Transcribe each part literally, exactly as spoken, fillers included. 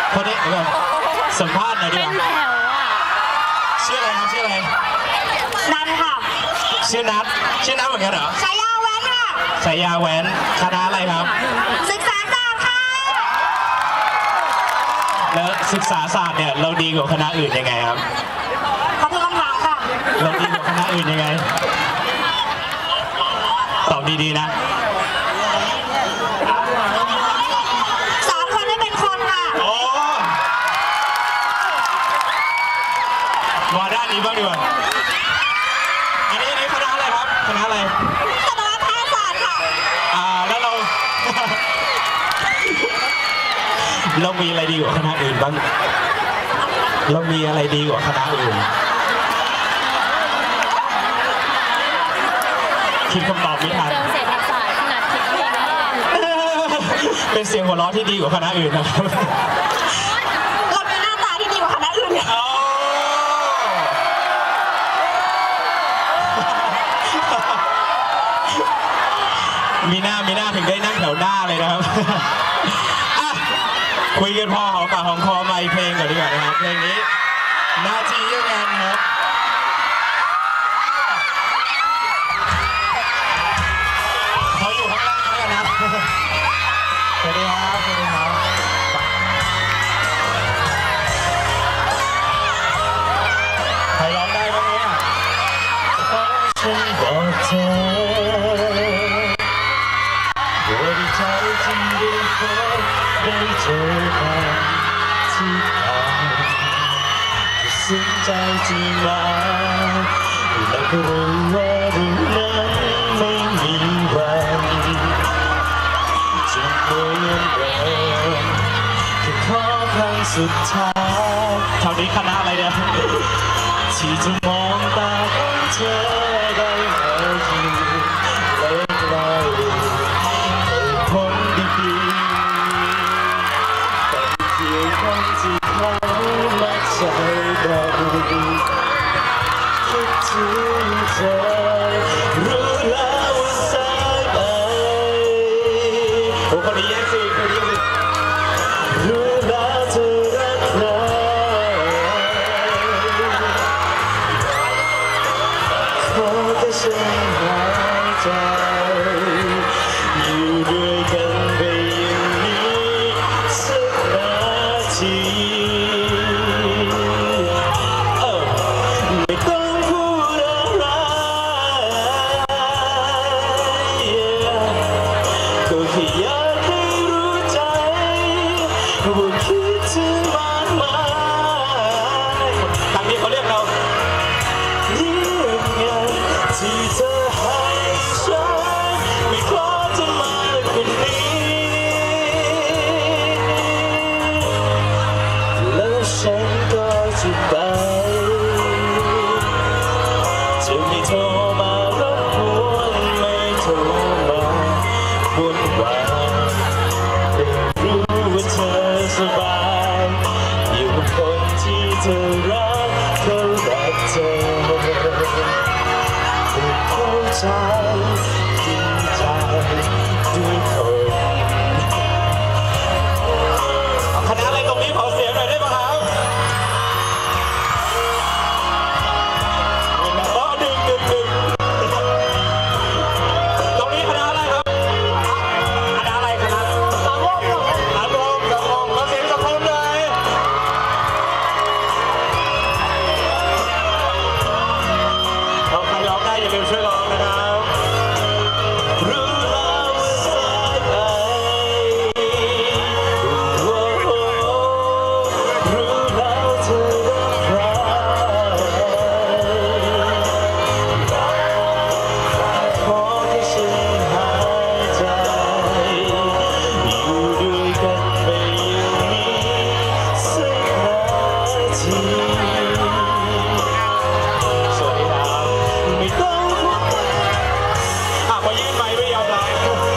คนนี้แบบสัมภาษณ์หน่อยดีกว่าชื่ออะไรครับชื่ออะไรนันค่ะชื่อนัทชื่อนัทเหมือนกันเหรอฉายาแว้นค่ะฉายาแว้นคณะอะไรครับศึกษาศาสตร์ค่ะแล้วศึกษาศาสตร์เนี่ยเราดีกว่าคณะอื่นยังไงครับขอโทษคำถามค่ะเราดีกว่าคณะอื่นยังไงตอบดีๆนะสอนคนให้เป็นคนค่ะโอ้มาด้านนี้บ้างดีกว่าอันนี้อันนี้คณะอะไรครับคณะอะไรสัตวแพทยศาสตร์ค่ะอ่าแล้วเรา เรามีอะไรดีกว่าคณะอื่นบ้างเรามีอะไรดีกว่าคณะอื่นคิดคำตอบไม่ทันเป็นเสียงหัวเราะที่ดีกว่าคณะอื่นนะครับเรามีหน้าตาที่ดีกว่าคณะอื่นมีหน้ามีหน้าถึงได้นั่งแถวหน้าเลยนะครับคุยกันพอหอมปากหอมคอมาอีกเพลงก่อนดีกว่านะครับเพลงนี้นาทีเยี่ยมงานครับเขาอยู่ข้างล่างแล้วกันนะสวัสดีครับสวัสดีครับใครร้องได้บ้างเนี่ยฉันบอกเธอว่าดีใจจริงได้พบได้เจอกันที่ผ่านซึ้งใจที่มาและก็รู้ว่าเรื่องนั้นไม่มีวันจะเปลี่ยนแปลงแค่ขอครั้งสุดท้ายเท่านี้คณะอะไรเนี่ยที่จะมองตาของเธอได้ไหมที่เล็กน้อยผลดีๆแต่เพียงคนที่เขามาใจเราคิดถึงเธอรู้แล้วว่าสายไปโอ้คนนี้แย่สิคนนี้สิรู้แล้วเธอรักเราขอแค่ฉันหายใจอยู่ด้วยกันไปอย่างนี้สักนาทีไม่ต้องพูดอะไรก็แค่อยากให้รู้ใจว่าคิดถึงมากมายทางนี้เขาเรียกเรายิ่งใหญ่ที่เธอให้ฉันไม่ขอจะมากกว่านี้แล้วฉันก็จะไปจะไม่โทรมารบกวนไม่โทรมาวุ่นวายได้รู้ว่าเธอสบายอยู่กับคนที่เธอรักเขารักเธอเข้าใจจริงใจด้วยคนคณะอะไรตรงนี้ขอเสียงหน่อยได้ไหมครับอ๋อดึงดึงดึงตรงนี้คณะอะไรครับคณะอะไรคณะสังคมสังคมสังคมขอเสียงสังคมเลยเราใครร้องได้อย่าลืมช่วยร้องนะครับรู้แล้วว่าสายไปรู้แล้วเธอรักใครขอแค่ฉันหายใจอยู่ด้วยกันไปอย่างนี้สักนาทีสวัสดีครับไม่ต้องพูดอ่ะพอยื่นไมค์ไม่ยอมรับ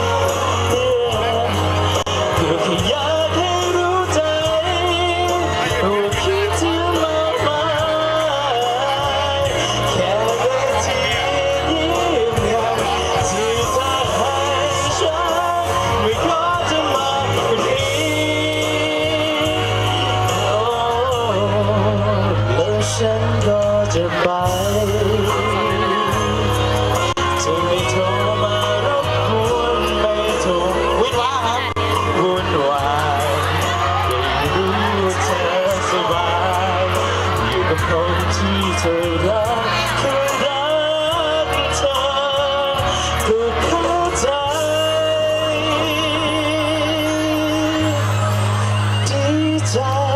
ก็แค่อยากให้รู้ใจว่าคิดถึงมากมายแค่นาทียิ่งใหญ่ที่เธอให้ฉันไม่ขอจะมากกว่านี้ที่เธอรักคือรักเธอก็เข้าใจดีใจ